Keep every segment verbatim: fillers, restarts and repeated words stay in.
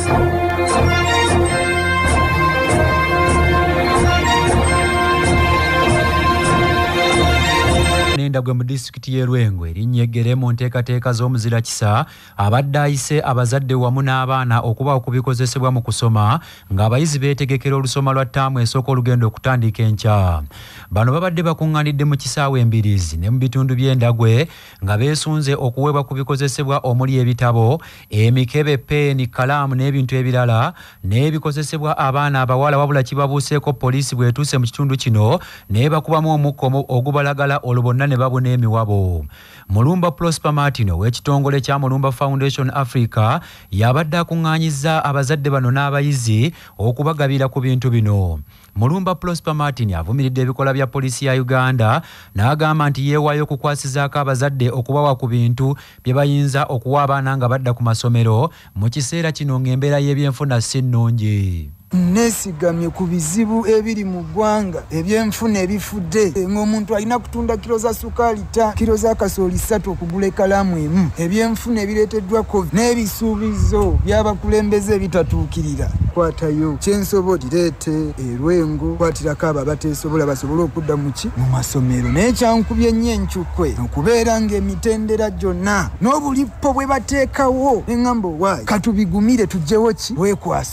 Ndabwe mu distrikiti y'e Lwengwe erinnyegere mu nteekateeka z'omuzira kisa abadde ayise abazadde wamu n'abaana okuba okubikozesebwa mu kusoma ng'abayizi beetegekera olusoma lwa ttaamu esooka olugenda okutandika enkya. Bano babadde bakuŋŋaanidde mu kisaawe Embirizi ne mu bitundu by'Endagwe nga beesunze okuweebwa ku bikozesebwa omuli ebitabo, emikebe, peeni, kalaamu n'ebintu ebirala n'ebikozesebwa abaana abawala, wabula kibabuuseeko poliisi bw'etuuse mu kitundu kino n'ebakubamu omukko ogubalagala olwo bonna ne babuna emiwabo. Mulumba Prosper Martin w'ekitongole kya Mulumba Foundation Africa yabadde akuŋŋaanyizza abazadde bano n'abayizi okubagabira ku bintu bino. Mulumba Prosper Martin avumiridde ebikola bya poliisi ya Uganda n'agamba nti yeewaayo okukwasizaako abazadde okubawa ku bintu bye bayinza okuwa abaana nga badda ku masomero mu kiseera kino ng'embeera y'ebyenfuna si nnungi. Nesigamye ku bizibu ebiri mu ggwanga ebyenfuna ebifudde ng'omuntu alina kutunda kilo za sukaali ta kilo za kasooli ssatu okugula ekkalaamu emu. Ebyenfuna ebireeteddwa covid n'ebisuubizo by'abakulembeze ebitatuukirira. Kwatayo kyensobola direete erwengo kwatirako abo abateesobola basobole okudda mu ki mu masomero. Naye kyankubye nnyo enkyukwe okubeera ng'emitendera gyonna n'obulipo bwe bateekawo eŋŋambo waayi katubigumire tugyewo ki bwekwasa.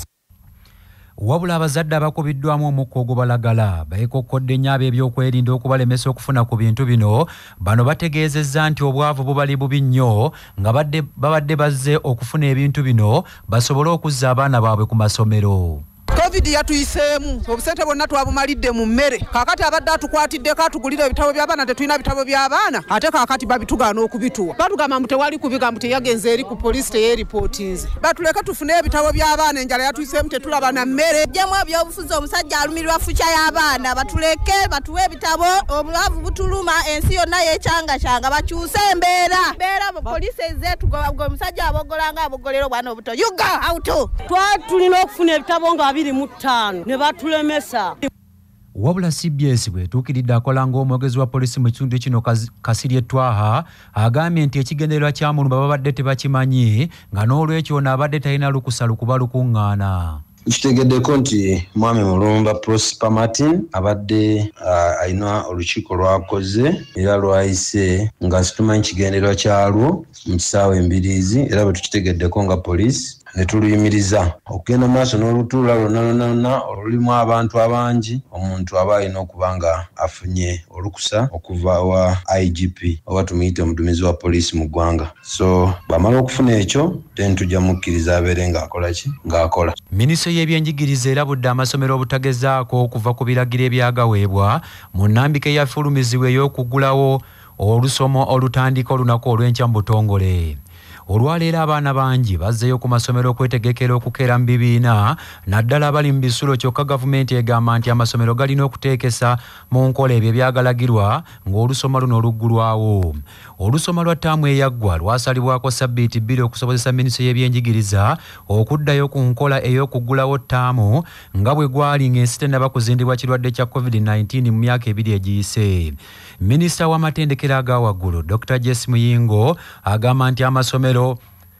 Wabula abazadde abakubiddwamu omukka ogubalagala beekokkodde nnyo ab'ebyokwerinda okubalemesa okufuna ku bintu bino. Bano bategeezezza nti obwavu bubali bubi nnyo nga babadde bazze okufuna ebintu bino basobole okuzza abaana baabwe ku masomero. Covid yatuyiseemu obusente bwonna twabumalidde mu mmere. Kaakati abadde atukwatiddeko atugulira ebitabo by'abaana tetulina bitabo by'abaana ate kaakati babitugaana okubituwa. Batugamba mbu tewali kubiga mbu teyagenze eri ku poliisi teyeeripootinze. Batuleke tufune ebitabo by'abaana enjala yatuyiseemu tetulaba na mmere. Jemu ebyobufuzi omusajja alumirwa fuca y'abaana batuleke batuwe ebitabo obulavu butuluma ensi yonna yeekyangashanga bakyuse embeera. Mbeera mu poliisi ezeetu gwe omusajja abogolanga abogolero bwana obuto yuga auto. Twatulina okufuna ebitabo nga abiri mu ttaano ne batulemesa. Wabula C B S bwetuukiridde akola ng'omwogezi wa poliisi mu kitundu kino Kasirye Twaha agambye nti ekigendererwa kya Mulumba babadde tebakimanyi nga n'olwekyo ono abadde talina lukusa lukuba lukuŋŋaana. Kitegeddeko nti mwami Mulumba Prosper Martin abadde uh, alina olukiiko lwakoze era lwayise nga situmanyi kigendererwa kyalwo mu kisaawe Embirizi era bwe tukitegeddeko nga poliisi ne tuluyimiriza okugenda maaso n'olutuula lwonna lwonna olulimu abantu abangi omuntu aba alina okuba nga afunye olukusa okuva wa I G P oba tumuyite omuduumizi wa poliisi mu ggwanga. So bamala okufuna ekyo then tujja mukkiriza abeere ng'akola ki ng'akola. Minisitule y'ebyenjigiriza erabudde amasomero obutagezaako okuva ku biragiro ebyagaweebwa mu nnambika eyafulumizibwa ey'okuggulawo olusomo olutandika olunaku olw'enkya mu butongole. Olwaleero abaana bangi bazzeeyo ku masomero okwetegekera okukeera mu bibiina naddala abali mu bisulo, kyokka gavumenti egamba nti amasomero galina okuteekesa mu nkola ebyo ebyagalagirwa ng'olusoma luno luggulwawo. Olusoma lwa ttaamu eyaggwa lwasalibwako sabbiiti bbiri okusobozesa minisitule y'ebyenjigiriza okuddayo ku nkola ey'okuggulawo ttaamu nga bwe gwali ng'ensi tennaba kuzindibwa kirwadde kya covid nineteen mu myaka ebiri egiyise. Minisita w'amatendekero aga waggulu Doctor Jesse Muyingo agamba nti amasomero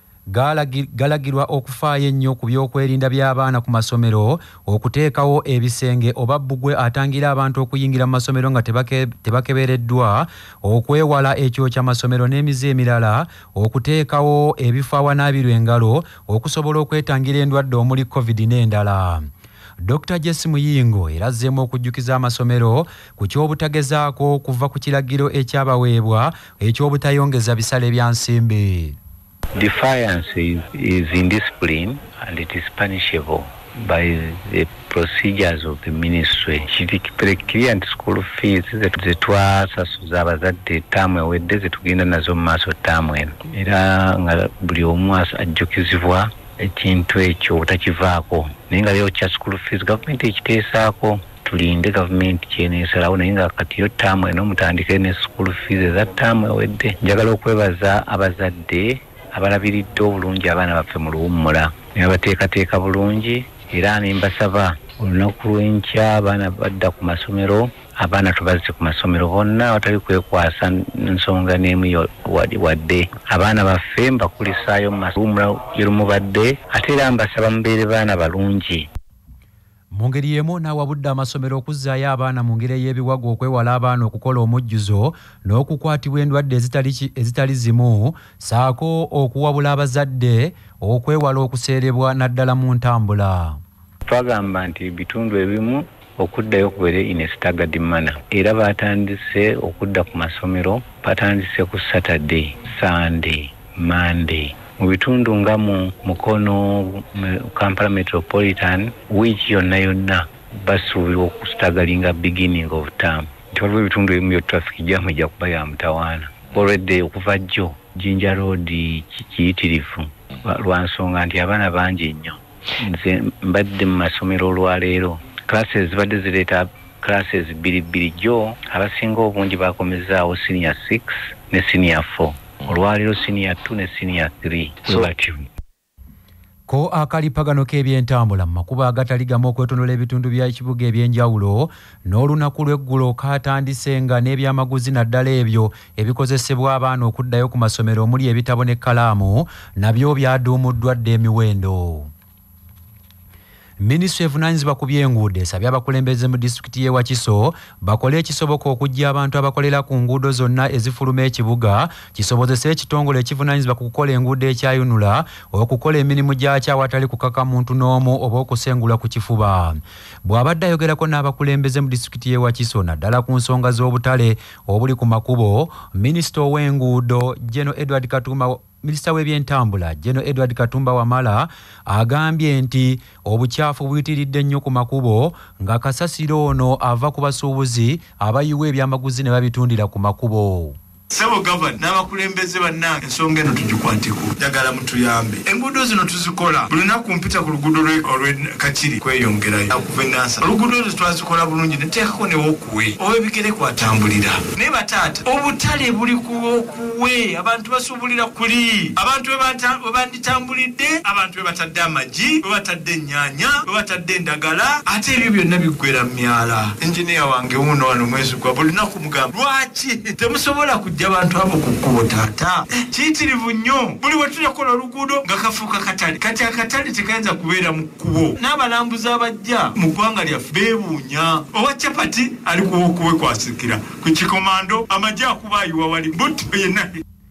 galagirwa okufaayo ennyo ku byokwerinda by'abaana ku masomero, okuteekawo ebisenge oba bbugwe atangira abantu okuyingira mu masomero nga tebakebereddwa, okwewala ekyokya masomero n'emize emirala, okuteekawo ebifo awanaabirwa engalo okusobola okwetangira endwadde omuli covid n'endala. Doctor Jesse Muyingo erazzeemu okujjukiza amasomero ku ky'obutagezaako kuva ku kiragiro ekyabaweebwa eky'obutayongeza bisale bya nsimbi. Defiance is, is indiscipline and it is punishable by the procedures of the ministry. Kiri clear nti school fees zetwasasuza abazadde ttaamu ewedde zetugenda nazo mu maaso ttaamu eno, era nga buli omu ajjukizibwa ekintu ekyo obutakivaako. Naye nga leo kya school fees gavumenti ekiteesaako tulinde gavumenti kyeneesalawo, naye nga kati yo ttaamu eno mutandike ne school fees eza ttaamu ewedde. Njagala okwebaza abazadde abalabiridde obulungi abaana baffe mu luwummula ne babateekateeka bulungi, era ne mbasaba olunaku lw'enkya abaana badda ku masomero abaana tubazze ku masomero bonna watali kwekwasa nsonga n'emu wadde abaana baffe mbakulisaayo mu masomero yerumubadde ate era mbasaba mubeere baana balungi. Mu ngeri y'emu n'awabudde amasomero okuzzaayo abaana mu ngeri y'ebiwago okwewala abaana okukola omujjuzo n'okukwatibwa endwadde ezitali zimu saako okuwabula abazadde okwewala okuseerebwa naddala mu ntambula. Twagamba nti bitundu ebimu okuddayo kubeere in a staggered manner era batandise okudda ku masomero batandise ku Saturday, Sunday, Monday. Mu bitundu nga mu Mukono, Kampala Metropolitan, which yonna yonna basuubirwa okustagalinga beginning of term. Twaliwo ebitundu ebimu bya traffic jam ejja kuba ya mutawaana. Already okuva jjo Jinja Road kiyitirivu lwa nsonga nti abaana bangi nnyo. Nze mbadde mu masomero olwaleero classes badde zireeta classes bbiri bbiri jjo abasinga obungi bakomezaawo senior six ne senior four. Olwaleero senior two ne senior three. So batyo ko akalipagano k'ebyentambula mu makubo agatali gamu okwetondola ebitundu bya kibuga ebyenjawulo n'olunaku lw'eggulo kaatandise nga n'ebyamaguzi naddala ebyo ebikozesebwa abaana okuddayo ku masomero omuli ebitabo n'ekkalaamu nabyo byaduumuddwa dda emiwendo. Minisitule evunaanyizibwa ku by'enguudo esabye abakulembeze mu disitulikiti y'e Wakiso bakole ekisoboka okujja abantu abakolera ku nguudo zonna ezifuluma ekibuga kisobozese ekitongole ekivunaanyizibwa ku kukola enguudo ekyayunula okukola emirimu gyakyo awatali kukaka muntu n'omu oba okusengula ku kifuba. Bw'abadde ayogerako n'abakulembeze mu disitulikiti y'e Wakiso naddala ku nsonga z'obutale obuli ku makubo, minisita ow'enguudo General Edward Katumba Minisita w'ebyentambula General Edward Katumba Wamala agambye nti obukyafu buyitiridde nnyo ku makubo nga kasasiro ono ava ku basuubuzi abayiwa ebyamaguzi ne babitundira ku makubo. Sebo governor n'abakulembeze bannange ensonga eno tugikwateko njagala mutuyambe. Enguudo zino tuzikola buli lunaku mpita ku luguudo lw'Kakiri kweyongerayo akuva enansa. Oluguudo ezo twazikola bulungi ne teekako ne wookuwe ow'ebigere kwatambulira. Naye bataata obutale buli ku wookuwe abantu basuubulira kuli abantu we banditambulidde abantu we batadde amagi we batadde ennyaanya we batadde endagala ate ebyo byonna biggwera mu myala. Engineer wange wuno wano mwezi gwa buli lunaku mugamba lwaki temusobola ku abantu abo kukubo taata kiyitirivu nnyo buli we tunakola oluguudo nga kafuuka katale kati akatale tekayinza kubeera mu kkubo n'abalambuzi abajja mu ggwanga lyaffe beebuunya owa capati ali kuwokuwe kwasikira ku kikomando amajja akuba ayiwa wali buto yenna.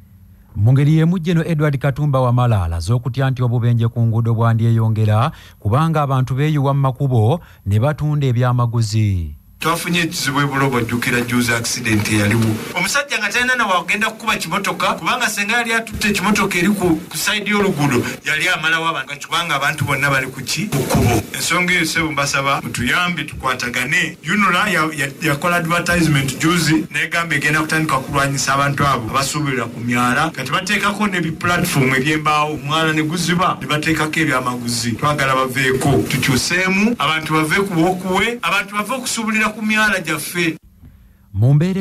Mu ngeri y'emu General Edward Katumba Wamala alaze okutya nti obubenje ku nguudo bwandyeyongera kubanga abantu beeyiwa mu makubo ne batunda ebyamaguzi. Twafunye ekizibu ebulobo jjukira juuzi accident eyaliwo omusajja nga talina na wagenda kukuba kimotoka kubanga senga yali atutte ekimotoka eri ku saidi y'oluguudo yali amalawo abantu kubanga abantu bonna bali ku ki mukubo. Ensonga eyo sebo mbasaba mutuyambe tukwatagane. Yunula yakola advertisement juuzi negamba egenda kutandika kulwanyisa abantu abo abasuubirira ku myala kati bateekako ne biplatform ebyembaawo omwala ne guziba ne bateekako ebyamaguzi. Twagala baveeko tukyuseemu abantu bave ku wookuwe abantu bave okusuubulira ku myala gyaffe. Mu mbeera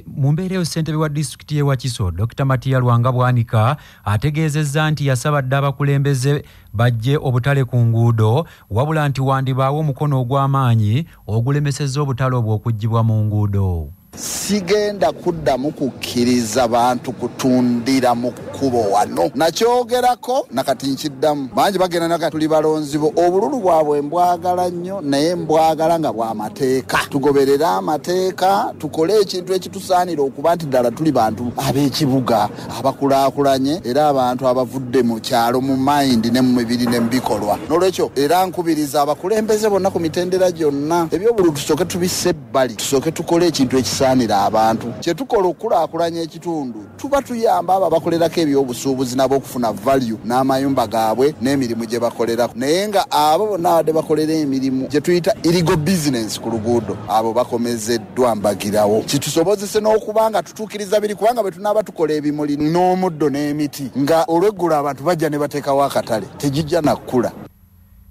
eyo ssentebe wa disitulikiti y'e Wakiso Dokita Matiya Lwanga Bwanika ategeezezza nti yasaba dda abakulembeze bajje obutale ku nguudo wabula nti wandibaawo omukono ogw'amaanyi ogulemesezza obutale obwo okuggyibwa mu nguudo. Sigenda kuddamu kukkiriza bantu kutundira mu kkubo wano nakyogerako nakati nkiddamu bangi bagenda naga tuli balonzibo obululu bwabwe mbwagala nnyo naye mbwagala nga bw'amateeka tugoberera amateeka tukole ekintu ekitusaanira okuba nti ddala tuli bantu ab'ekibuga abakulaakulanye era abantu abavudde mu kyalo mu mayindi ne mu mibiri ne mu bikolwa n'olwekyo era nkubiriza abakulembeze bonna ku mitendera gyonna ebyobululu tusooke tubisse ebbali tusooke tukole ekintu ekisa abantu kyetukola okulaakulanya ekitundu tuba tuyamba abo abakolerako ebyobusuubuzi nabo okufuna value n'amayumba gaabwe n'emirimu gye bakolera naye nga abo bonna abadde bakolera emirimu gye tuyita illegal business ku luguudo abo bakomezeddwa mbagirawo kitusobozese n'okuba nga tutuukiriza biri kubanga bwe tunaaba tukola ebimuli n'omuddo n'emiti nga olweggulo abantu bajja ne bateekawo akatale tegijja nakkula.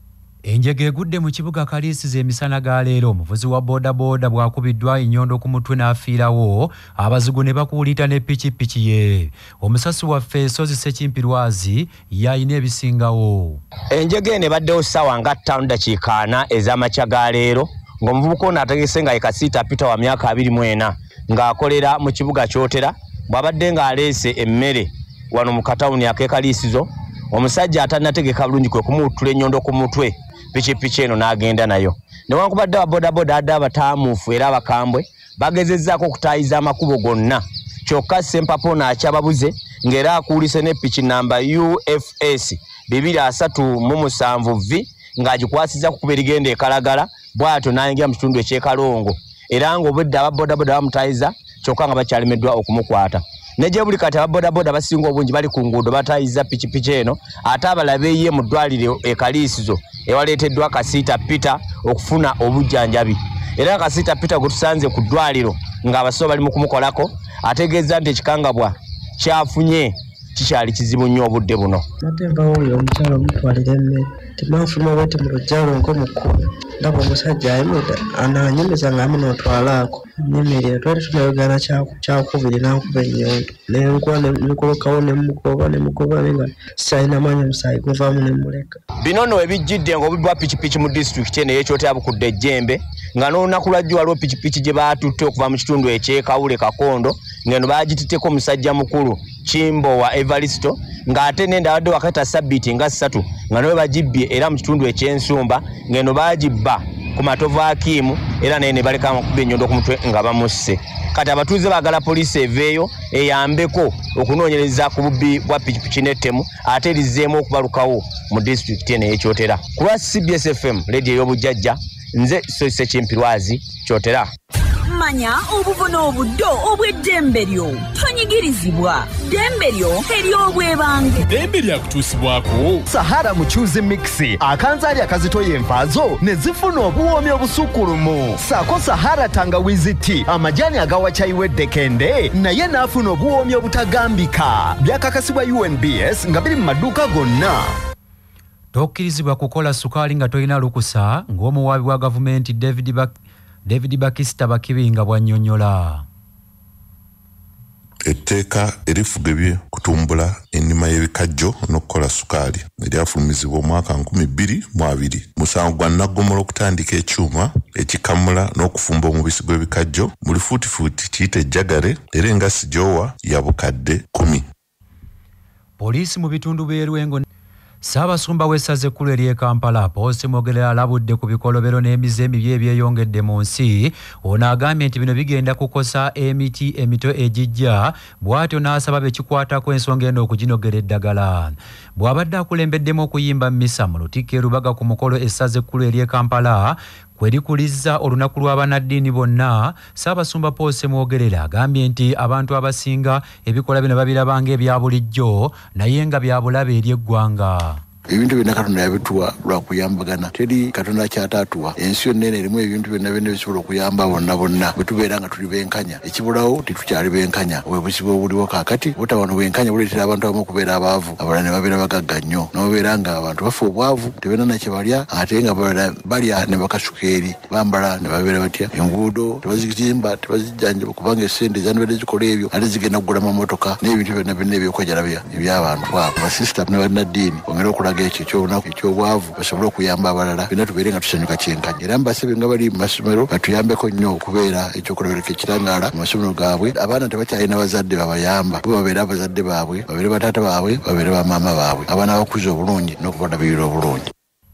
Enjege egudde mu kibuga Kaliisiza emisana ga leero omuvuzi wa boda boda bwakubiddwa ennyondo ku mutwe n'afiirawo abazigu ne bakuulita ne pikipiki ye. Omusasi waffe Sozi Ssekimpirwazi yalina ebisingawo. Enjege eno ebaddewo ssaawa nga ttaano dakiika ana ez'amakya ga leero ng'omuvubuka ono ategese nga Kasiita Peter wa myaka abiri mu ena ng'akolera mu kibuga Kyotera bw'abadde ng'aleese emmere wano mu katawuni ak'e Kaliisizo. Omusajja atannategeka bulungi kwe kumuutula ennyondo ku mutwe pikipiki eno n'agenda nayo. Newankubadde ababodaboda adde abataamuufu era abakambwe bagezezzaako okutaayiza amakubo gonna, kyokka Sempapo n'akyababuze ng'era akuulise ne piki namba U F S bibiri asatu mu musanvu V ng'agikwasizza ku kuba erigenda e Kalagala bw'atyo n'ayingira mu kitundu eky'e Kalongo era ng'obudde ababodaboda bamutaayiza kyokka nga bakyalemeddwa okumukwata. Neje buli kati ababodaboda basinga obungi bali ku nguudo bataayiza pikipiki eno ate abalabe ye mu ddwaliro e Kaliisizo ewaleeteddwa Kasiita Peter okufuna obujjanjabi. Era Kasiita Peter gwe tusanze ku ddwaliro ng'abasawo bali mu kumukolako ategeeza nti ekikangabwa kyafunye kikyali kizibu nnyo obudde buno. Matemba oyo omukyalo omutwalira emmere temanfuluma bwete mu lujjalo nk'omukulu ndaba omusajja ayimidde ananyumiza ng'amu n'otwalaako nyemerera twali tunayogana kyakubiri n'ankuba ennyondo nenkuba nemukolokawo nemugoba nemugoba nga sayina maanyi omusaayi guvaamu nemuleka. Bino nno ebijjidde ng'obuddwa pikipiki mu disitulikiti eno ey'Ekyotera bukudde ejjembe nga n'olunaku lwajjo waliwo pikipiki gye baatutte okuva mu kitundu eky'Ekawule Kakondo ng'eno baagititteko omusajja mukulu Kimbowa Evaristo ng'ate n'enda abadde wakata sabbiiti nga ssatu nga nawe bagibbye era mu kitundu eky'Ensumba ng'eno baagibba ku Matovu Akiimu era naye ne baleka amakuba ennyondo ku mutwe nga bamusse. Kati abatuuze baagala poliisi eveeyo eyambeko okunoonyereza ku bubbi bwa pikipiki n'ettemu ate erizzeemu okubalukawo mu disitulikiti eno ey'Ekyotera. Ku lwa C B S F M leediyo ey'obujjajja nze Sozi Ssekimpirwazi Kyotera. Manya obuvuna obuddo obw'eddembe lyo tonyigirizibwa ddembe lyo ery'obwebange ddembe lyakutuusibwako Sahara Muchuzi Mixi akanzaali akazitoya envaazo ne zifuna obuwoomi obusukkulumu saako Sahara Tangawizi Tea amajani agawa caayi w'eddekende naye n'afuna obuwoomi obutagambika byakakasibwa U N B S nga biri mu maduuka gonna. Tokkirizibwa kukola sukaali nga tolina lukusa ng'omuwaabi wa gavumenti David Bak David Bakista Bakibinga bwannyonnyola. Etteeka erifuga ebye kutumbula ennima y'ebikajjo n'okukola sukaali eryafulumizibwa omwaka nkumi bbiri mu abiri. Musango gwa Nnaggomolo okutandika ekyuma ekikamula n'okufumba omubisi gw'ebikajjo buli fuutifuuti kiyita ejjagale era engassi gy'owa ya bukadde kumi. Poliisi mu bitundu by'Erwengo Ssaabasumba w'essaza ekkulu ery'e Kampala Posi Mogerera alabudde ku bikolobero n'emize emibi ebyeyongedde mu nsi. Ono agambye nti bino bigenda kukosa emiti emito egijja bw'atyo n'asaba bekikwatako ensonga eno okuginogera eddagala. Bw'abadde akulembeddemu okuyimba mmisa mu Lutikko e Rubaga ku mukolo essaza ekkulu ery'e Kampala kwerikulizza olunaku lw'abannaddiini bonna, Ssaabasumba Posi Mogerera agambye nti abantu abasinga ebikola bino babirabanga ebya bulijjo naye nga bya bulabe eri eggwanga. Ebintu byonna Katonda yabituwa lwa kuyambagana. Teri Katonda kyataatuwa. Ensi yonna eno erimu ebintu byonna byonna bisobola okuyamba bonna bonna. Bwe tubeera nga tuli benkanya. Ekibulawo tetukyali benkanya. Obwebuzibu obuliwo kaakati butaba wano benkanya buleetera abantu abamu okubeera abaavu. Abalala ne babeera bagagga nnyo. N'obeera nga abantu bafa obwavu tebalina na kye balya ate nga balya ne bakasuka eri. Bambala ne babeera batya. Enguudo tebazizimba tebazijjanjaba kubanga essente zanibadde zikola ebyo ate zigenda kugula amamotoka n'ebintu byonna byonna ebyokwejalabya eby'abantu abo. Basisita ne bannaddiini ongera okulaga ekyo ky'olunaku eky'obwavu basobole okuyamba abalala byonna tubeere nga tusanyuka kyenkanya. Era mbasabye nga bali mu masomero batuyambeko nnyo okubeera ekyokulabirako ekitangaala mu masomero gaabwe. Abaana tebakyalina bazadde babayamba bo babeere abazadde baabwe babeere bataata baabwe babeere bamaama baabwe abaana abakuza obulungi n'okubadabirira obulungi.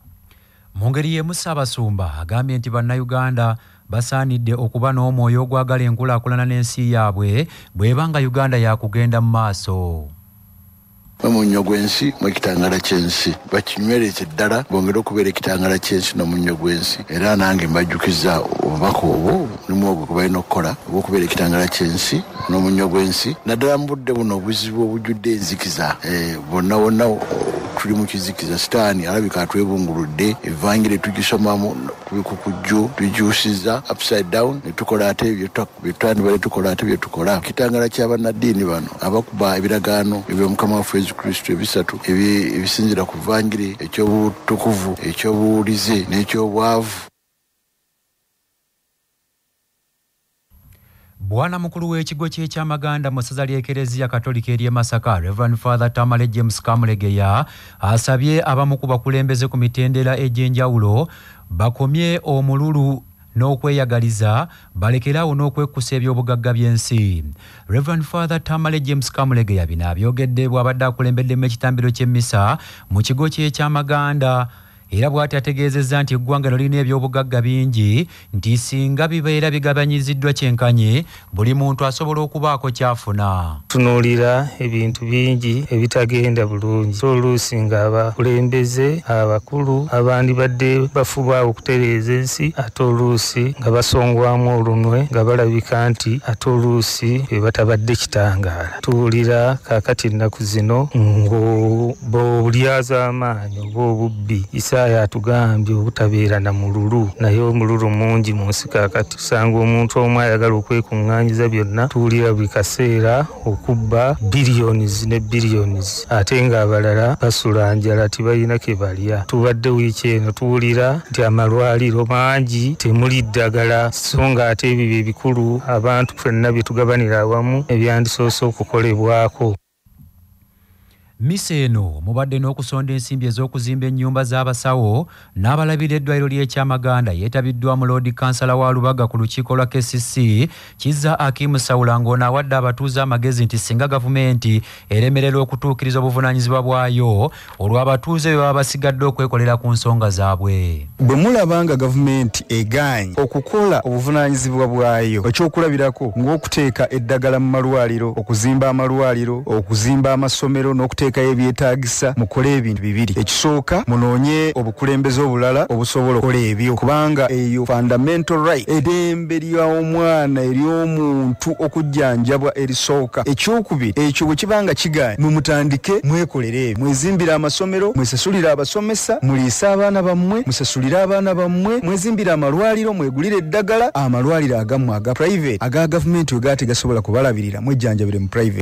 Mu ngeri y'emu Ssaabasumba agambye nti bannayuganda basaanidde okuba n'omwoyo ogwagala enkulaakulana n'ensi yaabwe bw'eba nga Uganda yakugenda mu maaso. Omunnyo gw'ensi mu ekitangala ky'ensi bakinywereze ddala bongere okubeera ekitangala ky'ensi n'omunnyo gw'ensi. Era nange mbajjukiza obubaka obwo mulimu ogwo gwe balina okukola obw'okubeera ekitangala ky'ensi n'omunnyo gw'ensi naddala mu budde buno obuzibu obujjudde enzikiza bonna bonna tuli mu kizikiza sitaani alabika atwebunguludde evangire tugisomamu kubikukujju tugiusiza upside down ne tukola ate ebyo twandibale tukola ate bye tukola kitangala ky'abannaddiini bano abakuba ebiragaano eby'omukama waffe yesu kristo ebisatu ebisinzira ku vangire ekyobutukuvu ekyobuwulize n'ekyobwavu. Bwana mukulu w'ekigo ky'ekyamaganda mu ssaza ly'Ekereziya Katolika ery'e Masaka, Reverend Father Tamale James Kamulegeya asabye abamu ku bakulembeze ku mitendera egy'enjawulo bakomye omululu n'okweyagaliza balekerawo n'okwekusa eby'obugagga by'ensi. Reverend Father Tamale James Kamulegeya bino abyogedde bw'abadde akulembeddemu ekitambiro ky'emmisa mu kigo ky'ekyamaganda era bw'ati ategeezezza nti eggwanga lirina ebyobugagga bingi nti singa bibeera bigabanyiziddwa kyenkanye buli muntu asobola okubaako kyafuna. Tunuulira ebintu bingi ebitagenda bulungi oluusi ng'abakulembeze abakulu abandi badde bafuba okutereeza ensi ate oluusi nga basongwamu olunwe nga balabika nti ate oluusi be batabadde kitangaala. Tuwulira kaakati ennaku zino ng'obulyaza amaanyi oba obubbi Isaaya atugambye obutabeera na mululu naye omululu mungi mu nsi kaakati tusanga omuntu omu ayagala okwekuŋŋaanyiza byonna tuwulira buli kaseera okubba billions ne billions ate ng'abalala basula njala tibalina ke balya. Tubadde wiiki eno tuwulira nti amalwaliro mangi temuli ddagala so nga ate ebyo bye bikulu abantu ffenna bye tugabanira awamu ebyandisoose okukolebwako. Misa eno mubadde n'okusonda ensimbi ez'okuzimba ennyumba z'abasawo n'abalabira eddwaliro ly'ekyamaganda yeetabiddwamu Lord Kansala wa Lubaga ku lukiiko lwa K C C Kizza Akimu Sawula ng'ono awadde abatuuze amagezi nti singa gavumenti eremererwa okutuukiriza obuvunaanyizibwa bwayo olw'abatuuze be baba basigadde okwekolera ku nsonga zaabwe. Bwe mulaba nga gavumenti egaanye okukola obuvunaanyizibwa bwayo ekyokulabirako ng'okuteeka eddagala mu malwaliro, okuzimba amalwaliro, okuzimba amasomero n'okuteeka ebyetaagisa mukole ebintu bibiri. Ekisooka munoonye obukulembeze obulala obusobola okukola ebyo kubanga eyo fundamental right eddembe ly'omwana ery'omuntu okujjanjabwa erisooka. Ekyokubiri ekyo bwe kibanga kigaanye mumutandike mwekolere ebyo. Mwezimbira amasomero, mwesasulira abasomesa, muliise abaana bammwe, musasulire abaana bammwe, mwezimbira amalwaliro, mwegulire eddagala. Amalwaliro agamu aga private aga gavumenti we gaate gasobola kubalabirira mwejjanjabire mu private.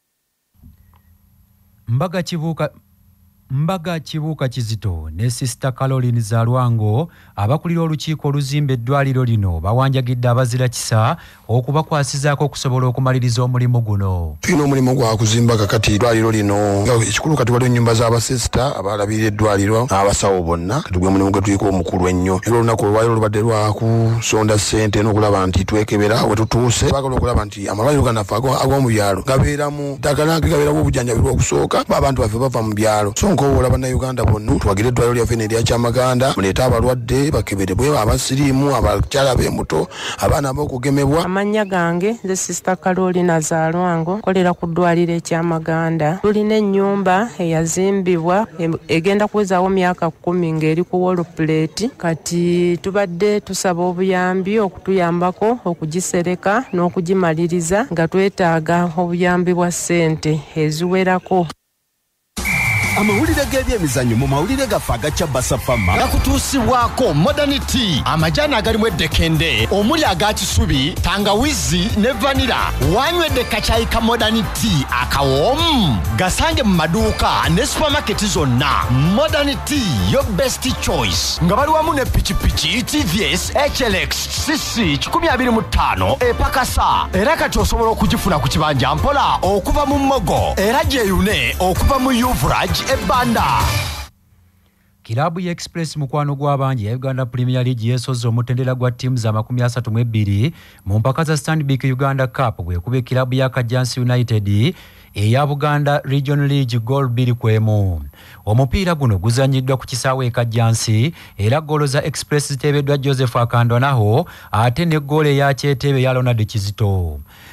Mbaga Kibuuka Mbaga Kibuuka Kizito ne Sister Caroline Zalwango abakulira olukiiko oluzimba eddwaliro lino bawanjagidde abazira kisa okubakwasizaako okusobola okumaliriza omulimu guno. Tulina omulimu gwa kuzimba kakati eddwaliro lino ekikulu kati waliwo ennyumba z'abasisita abalabirira eddwaliro n'abasawo bonna tugwe mulimu gwe tuliko omukulu ennyo. Era olunaku olwaliro lubadde lwa kusonda ssente n'okulaba nti twekebera we tutuuse baagala okulaba nti amalwaliro ganaffe ag'omu byalo gabeeramu ddagala gabeeramu obujjanjabi bw'okusooka abantu baffe bava mu byalo. So nkoowola bannayuganda bonna twagire eddwaliro lyaffe n'eryakyamaganda muleete abalwadde bakeberebwe abasiriimu abakyala b'embuto abaana ab'okugemebwa. Amannya gange nze Sister Caroline Zalwango kolera ku ddwaliro ekyamaganda. Tulina ennyumba eyazimbibwa egenda kuwezaawo myaka kkumi ng'eri ku wall plate kati tubadde tusaba obuyambi okutuyambako okugisereka n'okugimaliriza nga twetaaga obuyambi bwa ssente eziwerako. Amawulire g'ebyemizannyo mu mawulire gaffe agakya Basafama gakutuusibwako Modernity, amajani agalimu eddekende omuli aga kisubi, tangawizi ne vanira. Wanywedde kacayi ka Modernity akawoomu gasange mu maduuka ne supermarket zonna. Modernity, your best choice. Nga bali wamu ne pikipiki T V S H L X C C kikumi abiri mu ttaano epakasa. Era kati osobola okugifuna ku kibanja mpola okuva mu Mmogo era gyeyune okuva mu Yuvrage ebanda. Kilabu ya Express mukwano gw'abangi ya Uganda Premier League yesoza omutendera gwa ttiimu za makumi asatu mu ebbiri mu mpaka za Stanbic Uganda Cup bwekuba kilabu ya Kajansi United eya Buganda Region League goal bbiri ku emu. Omupiira guno guzanyiddwa ku kisaawe e Kajansi era goolo za Express ziteebeddwa Joseph Akandwanaho ate ne goolo eya Kyetebe ya Ronald Kizito.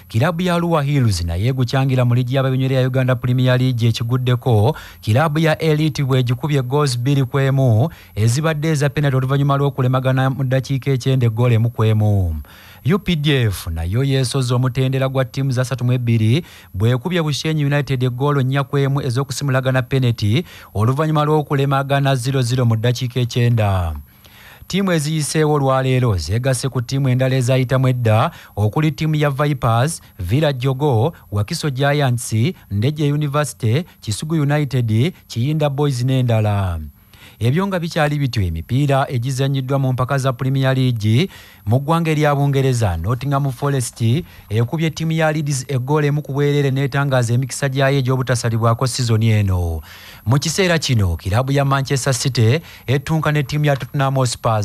Kilabu ya Arua Hills naye guchangira mu ligi y'ababinyere ya Uganda Premier League ekiguddeko kilabu ya Elite bwegikubye goals bbiri kwemu ezibadde eza penalty oluvannyuma lw'okulemagana mu ddakiika ekyenda ggoolo emu kwemu. U P D F nayo yeesoza omutendera gwa ttiimu za ssatu mu ebbiri bwekubye Bushenyi United eggoolo nnya kwemu ez'okusimulagana penalty oluvannyuma lw'okulemagana zero zero mu ddakiika ekyenda. Timu eziyiseewo olwaleero zeegasse ku ttiimu endala ezayitamu edda okuli ttiimu ya Vipers, Villa Jogo, Wakiso Giants, Ndejje University, Kisugu United, Kiyinda Boys n'endala. Ebyo nga bikyali bityo emipiira egizannyiddwa mu mpaka za Premier League mu ggwanga erya Bungereza. Nottingham Forest ekubye ttiimu ya Leeds eggoolo emu ku bwereere n'etangaaza emikisa gyayo egy'obutasalibwako sizoni eno. Mu kiseera kino kilabu ya Manchester City ettunka ne ttiimu ya Tottenham Hotspur.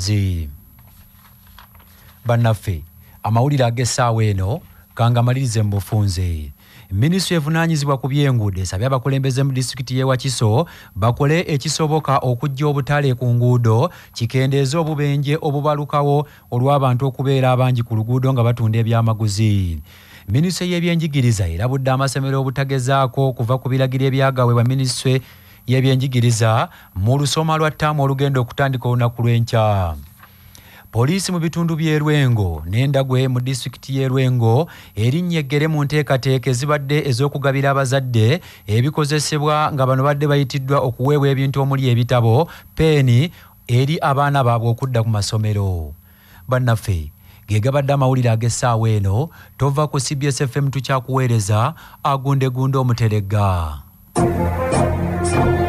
Bannaffe amawulire ag'essaawa eno kangamalirize mu bufunze. Minisitule evunaanyizibwa ku by'enguudo esabye abakulembeze mu disitulikiti y'e Wakiso bakole ekisoboka okujja obutale ku nguudo kikendeeza obubenje obubalukawo olw'abantu okubeera abangi ku luguudo nga batunda ebyamaguzi. Minisitule y'ebyenjigiriza erabudde amasomero obutagezaako okuva ku biragiro ebyagaweebwa minisitule y'ebyenjigiriza mu lusoma lwa ttaamu olugenda okutandika olunaku lw'enkya. Poliisi mu bitundu by'e Lwengo n'Endagwe mu disitulikiti y'e Lwengo erinnya eggere mu nteekateeka ezibadde ez'okugabira abazadde ebikozesebwa nga bano badde bayitiddwa okuweebwa ebintu omuli ebitabo, peeni eri abaana baabwe okudda ku masomero. Bannaffe ge gabadde amawulire ag'essaawa eno, tova ku C B S F M tukyakuweereza agundegunde omuteregga.